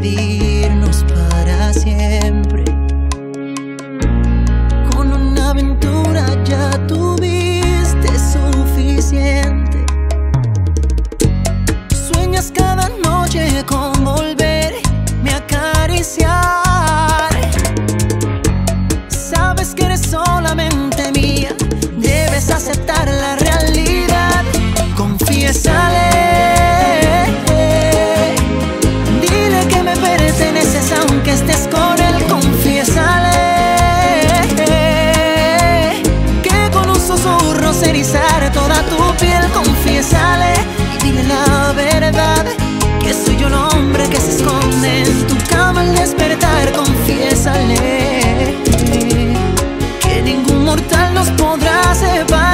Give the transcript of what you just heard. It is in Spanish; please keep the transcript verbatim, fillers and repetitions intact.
despedirnos para siempre. Con una aventura ya tuviste suficiente. Sueñas cada noche con volverme a acariciar. Sabes que eres solamente mía, debes aceptar la realidad. Confiésale, dile que me perteneces aunque estés con él. Confiésale que con un susurro se erizará toda tu piel. Confiésale y dile la verdad, que soy un hombre que se esconde en tu cama al despertar. Confiésale que ningún mortal nos podrá separar.